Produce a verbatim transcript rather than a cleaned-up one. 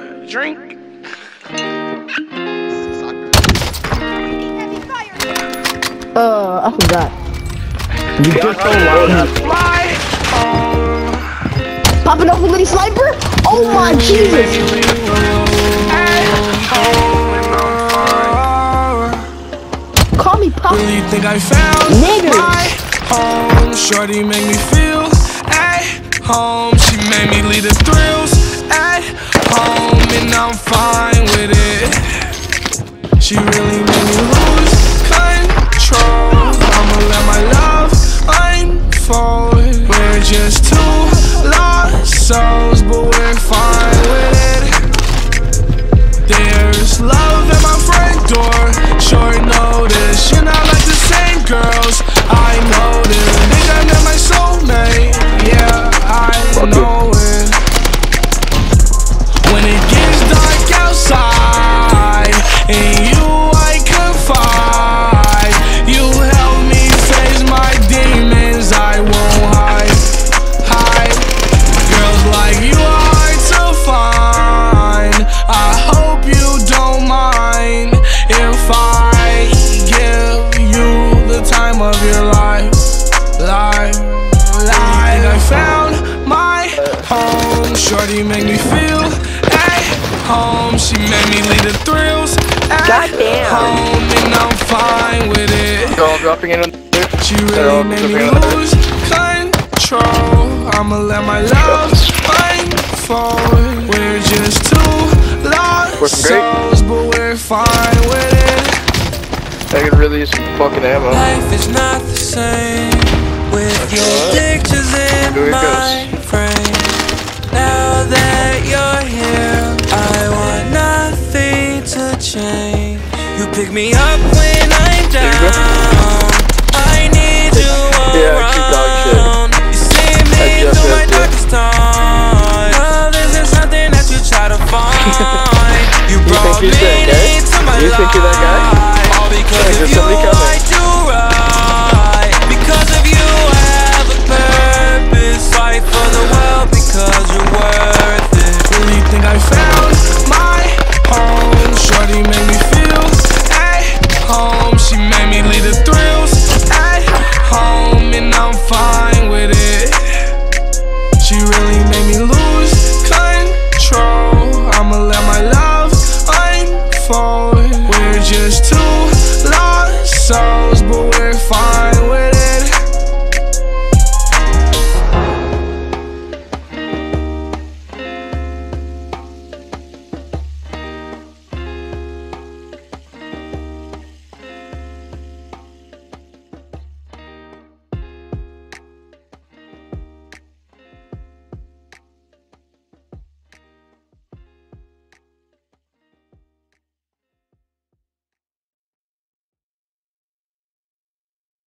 drink. Uh, I forgot. You just so loud. My home. Popping up with Liddy Sniper? Oh my Jesus! Call me Pop. Really think I found Niggas. my home? Shorty make me feel at home. She made me lead the thrills at home, and I'm fine with it. She really made me lose control. I'ma let my love unfold. We're just two lost souls, but we're fine with it. There's love at my front door, short notice. You're not like the same girls, I know this. Think I met my soulmate, yeah, I know it. When it gets dark outside, and you I confide, you help me face my demons, I won't hide, hide. Girls like you are hard to find, I hope you don't mind if I give you the time of your life, life, life. I found my home, shorty make me feel at home. She made me lead the thrills at Goddamn. home, and I'm fine with it. They're all dropping in. She really made me lose control. I'ma let my love unfold. We're just two lost souls, but we're fine with it. I could really use some fucking ammo. Life is not the same with your pictures in Here it my frame. Now that you're here, I want nothing to change. You pick me up when I'm down.